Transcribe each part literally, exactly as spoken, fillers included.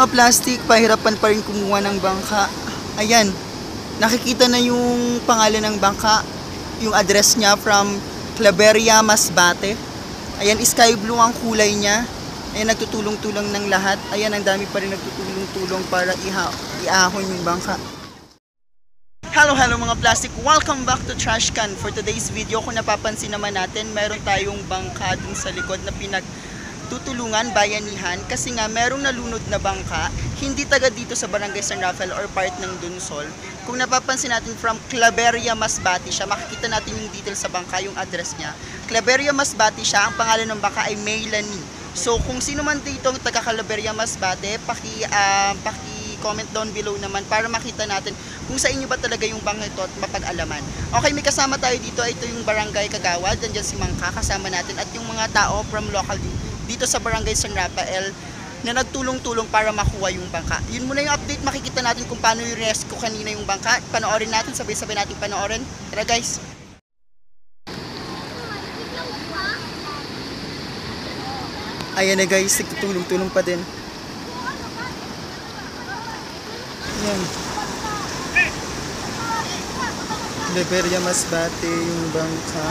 mga plastic, pahirapan pa rin kumuha ng bangka. Ayan, nakikita na yung pangalan ng bangka, yung address niya from Claveria, Masbate. Ayan, sky blue ang kulay niya. Ayan, nagtutulong-tulong ng lahat. Ayan, ang dami pa rin nagtutulong-tulong para iha iahon yung bangka. Hello, hello mga plastic! Welcome back to Trash Can. For today's video, kung napapansin naman natin, meron tayong bangka dun sa likod na pinagtutulungan, bayanihan. Kasi nga, merong nalunod na bangka, hindi taga dito sa Barangay San Rafael or part ng Dunsol. Kung napapansin natin, from Claveria, Masbate siya. Makikita natin yung details sa bangka, yung address niya. Claveria, Masbate siya. Ang pangalan ng bangka ay Melanie. So, kung sino man dito ang taga Claveria, Masbate, paki, uh, paki comment down below naman para makita natin kung sa inyo ba talaga yung bangka ito at mapag-alaman. Okay, may kasama tayo dito. Ito yung Barangay Kagawad. Nandiyan si Mangka, kasama natin. At yung mga tao from local dito sa Barangay San Rafael na nagtulong-tulong para makuha yung bangka. Yun muna yung update. Makikita natin kung paano yung rescue kanina yung bangka. Panoorin natin. Sabay-sabay natin panoorin. Tara guys. Ayan na guys. Nagtutulong-tulong pa din. Ayan. Claveria, Masbate yung bangka.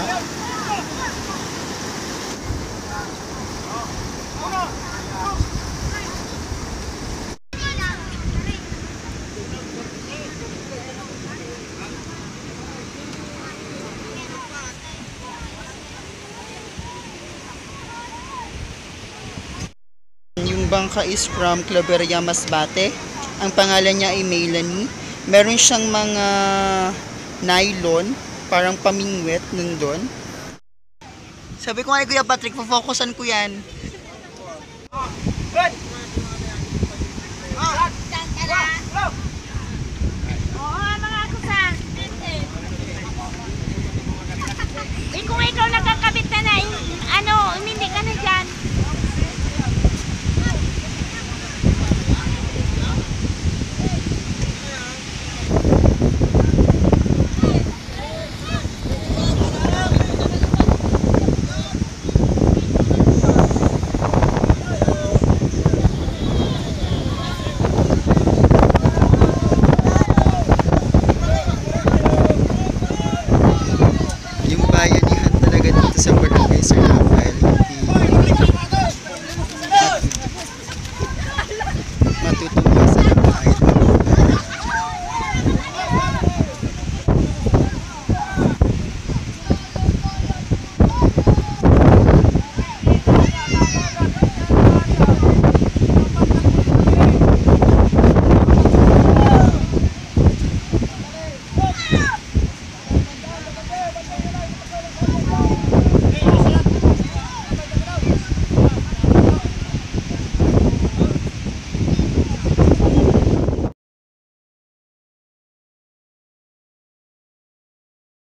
Yung bangka is from Claveria, Masbate. Ang pangalan niya ay Melanie. Meron siyang mga nylon, parang pamingwet nun doon. Sabi ko nga, Kuya Patrick, focusan ko yan.